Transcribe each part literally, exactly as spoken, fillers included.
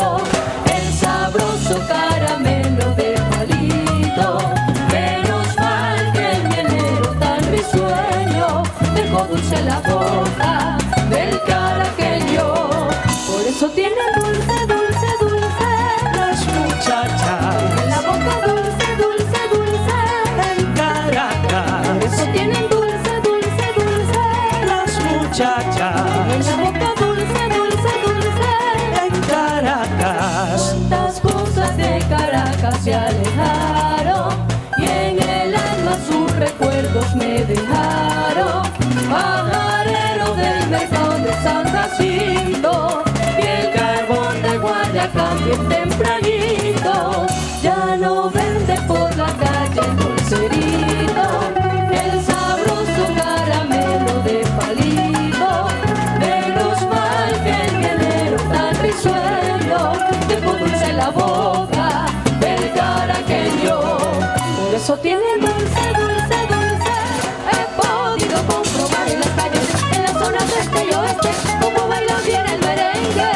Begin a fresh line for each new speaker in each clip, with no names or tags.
palito, el sabroso caramelo de palito. Menos mal que el mielero tan risueño dejó dulce la boca del caraqueño. Por eso tiene dulce, dulce, dulce
Las muchachas
en la boca, dulce, dulce, dulce
en Caracas.
Por eso tienen dulce, dulce, dulce
Las muchachas
en la boca, dulce, dulce, dulce
en Caracas.
Cuántas cosas de Caracas se alejaron y en el alma sus recuerdos me dejaron. Pajarero del mercado de San Jacinto y el carbón de Guayacán bien tempranito. Ya no vende por la calle el dulcerito, el sabroso caramelo de palito. Menos mal que el mielero tan risueño dejó dulce la boca del caraqueño. Por eso tiene dulce, dulce, dulce. He podido comprobar en las calles, en las zonas de este y oeste, cómo baila bien el merengue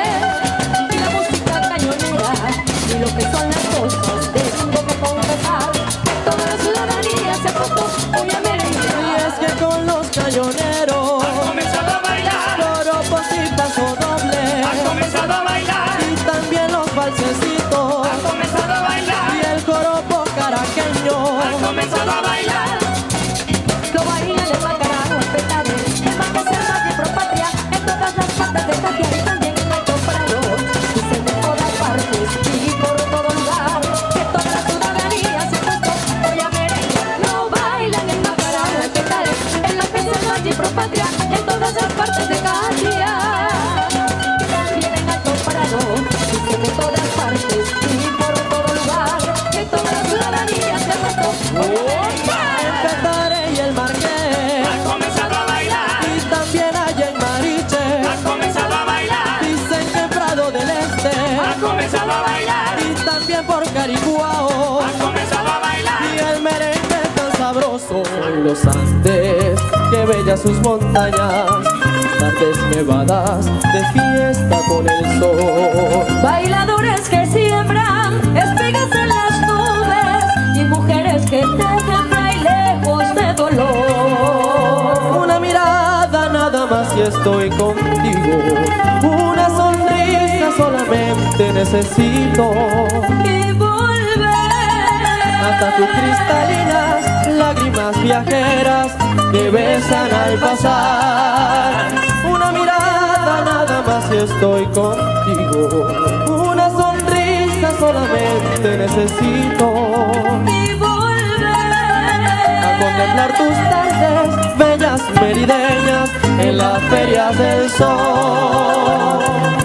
y la música cañonera y lo que son las cosas. Tengo que confesar que toda la ciudadanía se ha puesto muy a merengue.
Y es que con los cañoneros
Ha comenzado a bailar,
joropos y paso doble,
ha comenzado a bailar,
y también los balsecitos
ha comenzado a bailar,
y el joropo caraqueño.
ha comenzado a bailar.
Lo bailan en Macarao, en Petare, en Macoserra y en Propatria, en todas las partes de Catia y también en Alto Prado. Dicen de todas partes y por todo lugar que toda la ciudadanía se ha puesto hoy a merengue. Lo bailan en Macarao, en Petare, en la Coserra y en Propatria, en todas las partes de Catia y también en Alto Prado. Dicen de todas partes y por todo lugar que toda la ciudadanía se ha puesto hoy a merengue.
En Petare y el Marqués,
Ha comenzado a bailar,
y también allá en Mariche,
ha comenzado a bailar,
dicen que en Prado del Este,
ha comenzado a bailar,
y también por Caricuao.
ha comenzado a bailar.
Y el merengue tan sabroso en los Andes, que bellas sus montañas, tardes nevadas de fiesta con el sol.
Bailadores que siembran espigas en las nubes y mujeres que tejen frailejos de dolor.
Una mirada nada más y estoy contigo, una sonrisa solamente necesito,
Y volver
hasta tus cristalinas lágrimas viajeras que besan al pasar. Una mirada nada más y estoy contigo, una sonrisa solamente necesito,
y volver
a contemplar tus tardes bellas merideñas en las ferias del sol.